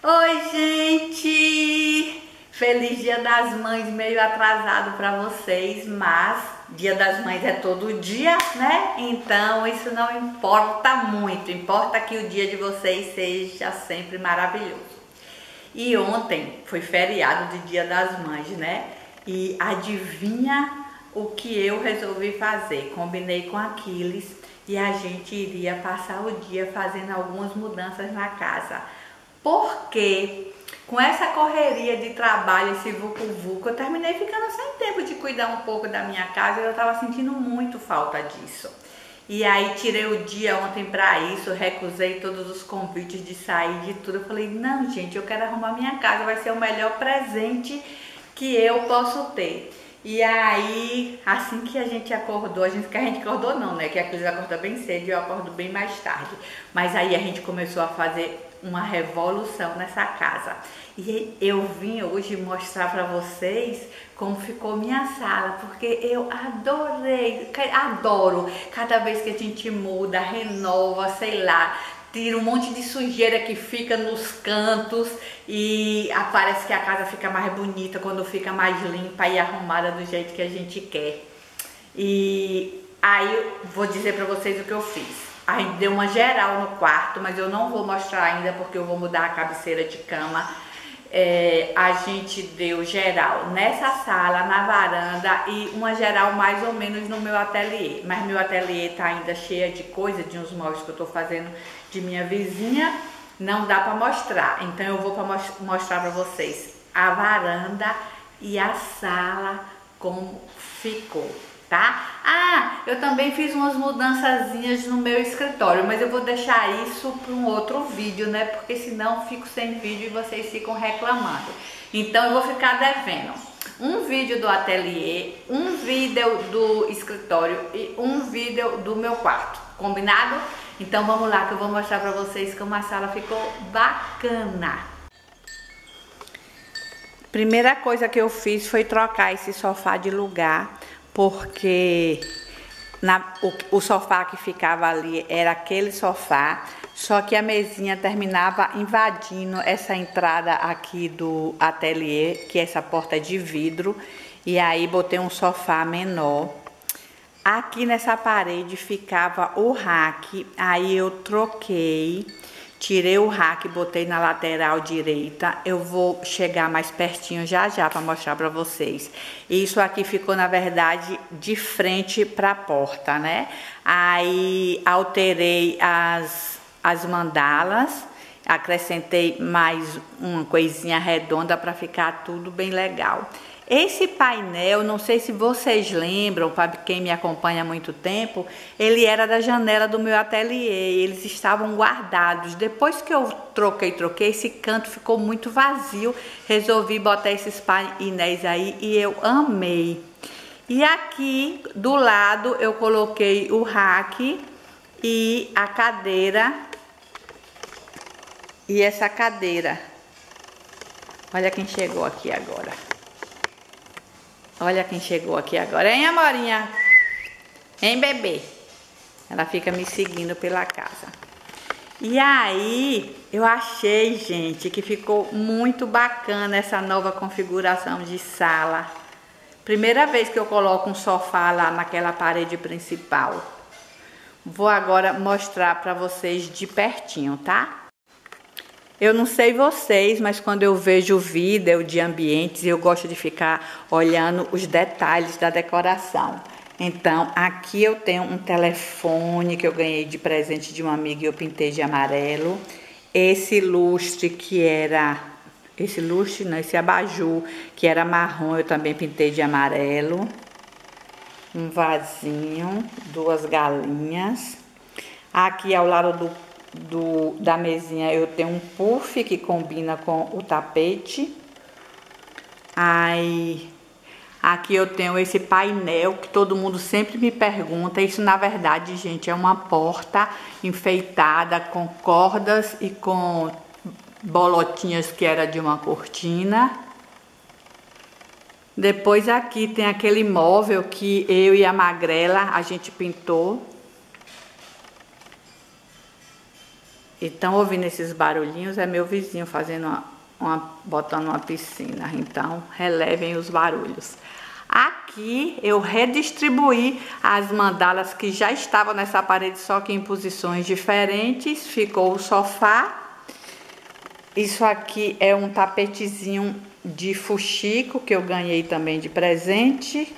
Oi, gente! Feliz Dia das Mães, meio atrasado para vocês, mas Dia das Mães é todo dia, né? Então isso não importa muito, importa que o dia de vocês seja sempre maravilhoso. E ontem foi feriado de Dia das Mães, né? E adivinha o que eu resolvi fazer? Combinei com Aquiles e a gente iria passar o dia fazendo algumas mudanças na casa. Porque com essa correria de trabalho, esse vucu-vucu, eu terminei ficando sem tempo de cuidar um pouco da minha casa e eu tava sentindo muito falta disso. E aí tirei o dia ontem pra isso, recusei todos os convites de sair, de tudo. Eu falei, não, gente, eu quero arrumar minha casa, vai ser o melhor presente que eu posso ter. E aí, assim que a gente acordou, a gente acordou não, né? Que a Cris acorda bem cedo e eu acordo bem mais tarde. Mas aí a gente começou a fazer uma revolução nessa casa. E eu vim hoje mostrar pra vocês como ficou minha sala, porque eu adoro. Cada vez que a gente muda, renova, sei lá, tira um monte de sujeira que fica nos cantos e parece que a casa fica mais bonita quando fica mais limpa e arrumada do jeito que a gente quer. E aí eu vou dizer pra vocês o que eu fiz. A gente deu uma geral no quarto, mas eu não vou mostrar ainda porque eu vou mudar a cabeceira de cama. A gente deu geral nessa sala, na varanda e uma geral mais ou menos no meu ateliê. Mas meu ateliê tá ainda cheio de coisa, de uns móveis que eu tô fazendo de minha vizinha. Não dá pra mostrar, então eu vou mostrar pra vocês a varanda e a sala como ficou. Tá? Eu também fiz umas mudançazinhas no meu escritório, mas eu vou deixar isso para um outro vídeo, né? Porque senão eu fico sem vídeo e vocês ficam reclamando. Então eu vou ficar devendo um vídeo do ateliê, um vídeo do escritório e um vídeo do meu quarto. Combinado? Então vamos lá que eu vou mostrar para vocês como a sala ficou bacana. Primeira coisa que eu fiz foi trocar esse sofá de lugar, porque o sofá que ficava ali era aquele sofá, só que a mesinha terminava invadindo essa entrada aqui do ateliê, que é essa porta de vidro, e aí botei um sofá menor. Aqui nessa parede ficava o rack, aí eu troquei. Tirei o rack, botei na lateral direita. Eu vou chegar mais pertinho já para mostrar para vocês. Isso aqui ficou, na verdade, de frente para a porta, né? Aí alterei as mandalas, acrescentei mais uma coisinha redonda para ficar tudo bem legal. Esse painel, não sei se vocês lembram, para quem me acompanha há muito tempo, ele era da janela do meu ateliê, eles estavam guardados. Depois que eu troquei, esse canto ficou muito vazio, resolvi botar esses painéis aí e eu amei. E aqui do lado eu coloquei o rack e a cadeira, e essa cadeira. Olha quem chegou aqui agora. Olha quem chegou aqui agora, hein, amorinha? Hein, bebê? Ela fica me seguindo pela casa. E aí, eu achei, gente, que ficou muito bacana essa nova configuração de sala. Primeira vez que eu coloco um sofá lá naquela parede principal. Vou agora mostrar pra vocês de pertinho, tá? Eu não sei vocês, mas quando eu vejo vídeo de ambientes, eu gosto de ficar olhando os detalhes da decoração. Então, aqui eu tenho um telefone que eu ganhei de presente de uma amiga e eu pintei de amarelo. Esse lustre que era... Esse lustre não, esse abajur que era marrom, eu também pintei de amarelo. Um vasinho, duas galinhas. Aqui ao lado da mesinha eu tenho um puff que combina com o tapete. Aí aqui eu tenho esse painel que todo mundo sempre me pergunta. Isso na verdade, gente, é uma porta enfeitada com cordas e com bolotinhas que era de uma cortina. Depois aqui tem aquele móvel que eu e a Magrela a gente pintou. E estão ouvindo esses barulhinhos, é meu vizinho fazendo botando uma piscina. Então, relevem os barulhos. Aqui eu redistribuí as mandalas que já estavam nessa parede, só que em posições diferentes. Ficou o sofá. Isso aqui é um tapetezinho de fuxico que eu ganhei também de presente.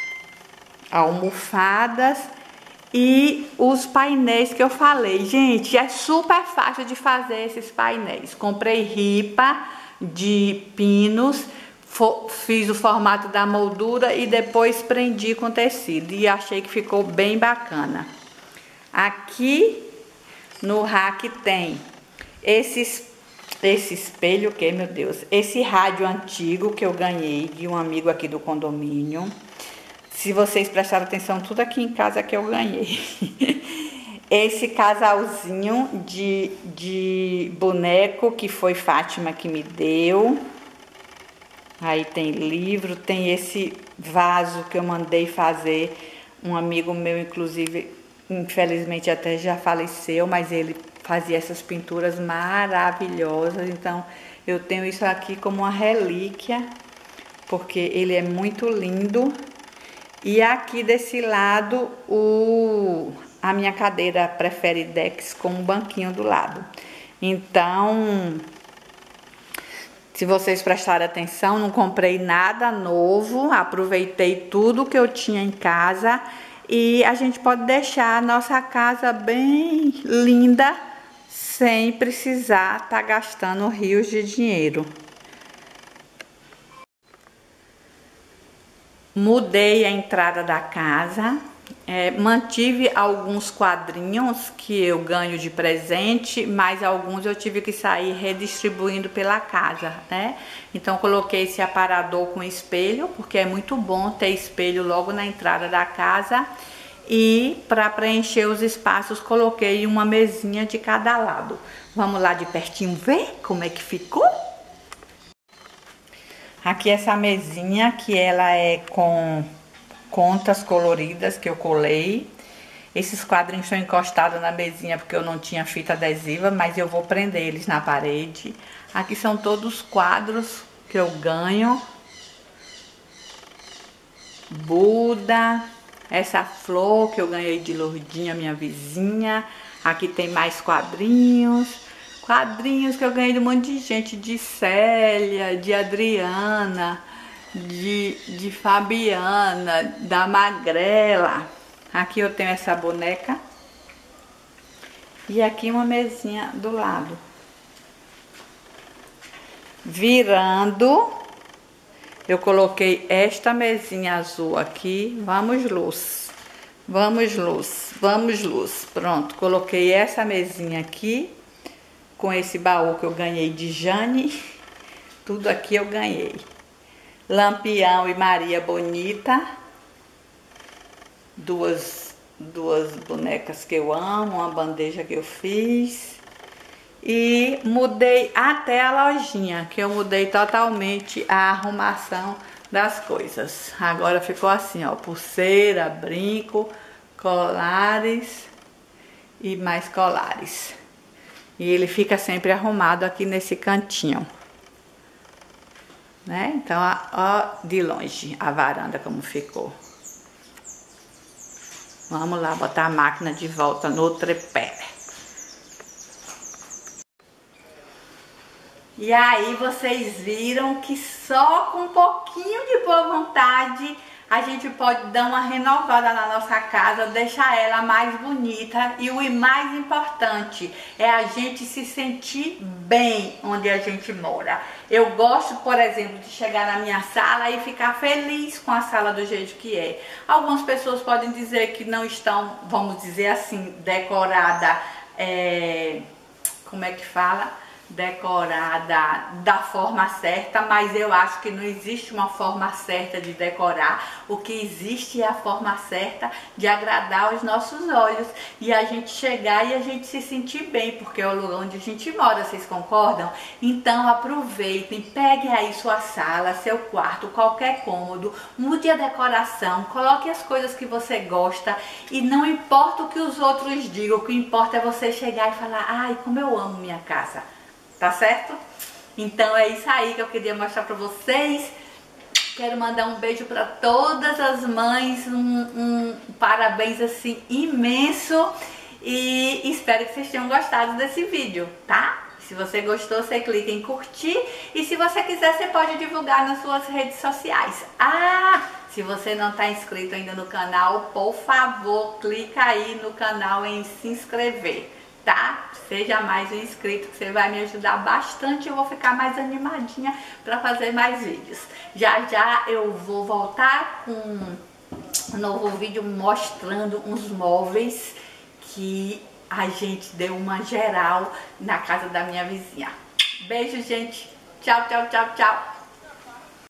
Almofadas e os painéis que eu falei. Gente, é super fácil de fazer esses painéis. Comprei ripa de pinos, fiz o formato da moldura e depois prendi com tecido. E achei que ficou bem bacana. Aqui no rack tem esse espelho, que meu Deus, esse rádio antigo que eu ganhei de um amigo aqui do condomínio. Se vocês prestaram atenção, tudo aqui em casa que eu ganhei. Esse casalzinho de boneco que foi Fátima que me deu. Aí tem livro, tem esse vaso que eu mandei fazer. Um amigo meu, inclusive, infelizmente até já faleceu, mas ele fazia essas pinturas maravilhosas. Então, eu tenho isso aqui como uma relíquia, porque ele é muito lindo. E aqui desse lado, a minha cadeira Preferidex com um banquinho do lado. Então, se vocês prestarem atenção, não comprei nada novo, aproveitei tudo que eu tinha em casa. E a gente pode deixar a nossa casa bem linda, sem precisar estar gastando rios de dinheiro. Mudei a entrada da casa, mantive alguns quadrinhos que eu ganho de presente, mas alguns eu tive que sair redistribuindo pela casa, né? Então coloquei esse aparador com espelho, porque é muito bom ter espelho logo na entrada da casa. E para preencher os espaços coloquei uma mesinha de cada lado. Vamos lá de pertinho ver como é que ficou? Aqui essa mesinha que ela é com contas coloridas que eu colei. Esses quadrinhos estão encostados na mesinha porque eu não tinha fita adesiva, mas eu vou prender eles na parede. Aqui são todos quadros que eu ganho. Buda, essa flor que eu ganhei de Lourdinha, minha vizinha. Aqui tem mais quadrinhos. Quadrinhos que eu ganhei de um monte de gente, de Célia, de Adriana, de Fabiana, da Magrela. Aqui eu tenho essa boneca. E aqui uma mesinha do lado. Virando, eu coloquei esta mesinha azul aqui. Vamos, luz. Vamos, luz. Vamos, luz. Pronto, coloquei essa mesinha aqui. Com esse baú que eu ganhei de Jane. Tudo aqui eu ganhei. Lampião e Maria Bonita. Duas bonecas que eu amo. Uma bandeja que eu fiz. E mudei até a lojinha. Que eu mudei totalmente a arrumação das coisas. Agora ficou assim, ó. Pulseira, brinco, colares e mais colares. E ele fica sempre arrumado aqui nesse cantinho, né? Então, ó, de longe a varanda como ficou. Vamos lá botar a máquina de volta no tripé. E aí vocês viram que só com um pouquinho de boa vontade a gente pode dar uma renovada na nossa casa, deixar ela mais bonita. E o mais importante é a gente se sentir bem onde a gente mora. Eu gosto, por exemplo, de chegar na minha sala e ficar feliz com a sala do jeito que é. Algumas pessoas podem dizer que não estão, vamos dizer assim, decorada, como é que fala? decorar da forma certa, mas eu acho que não existe uma forma certa de decorar. O que existe é a forma certa de agradar os nossos olhos e a gente chegar e a gente se sentir bem, porque é o lugar onde a gente mora, vocês concordam? Então aproveitem, peguem aí sua sala, seu quarto, qualquer cômodo, mude a decoração, coloque as coisas que você gosta e não importa o que os outros digam, o que importa é você chegar e falar: ai, como eu amo minha casa. Tá certo? Então é isso aí que eu queria mostrar pra vocês. Quero mandar um beijo pra todas as mães, um parabéns assim imenso. E espero que vocês tenham gostado desse vídeo, tá? Se você gostou, você clica em curtir. E se você quiser, você pode divulgar nas suas redes sociais. Se você não está inscrito ainda no canal, por favor, clica aí no canal em se inscrever, tá? Seja mais um inscrito, que você vai me ajudar bastante. Eu vou ficar mais animadinha para fazer mais vídeos. Já já eu vou voltar com um novo vídeo mostrando uns móveis que a gente deu uma geral na casa da minha vizinha. Beijo, gente. Tchau, tchau, tchau, tchau.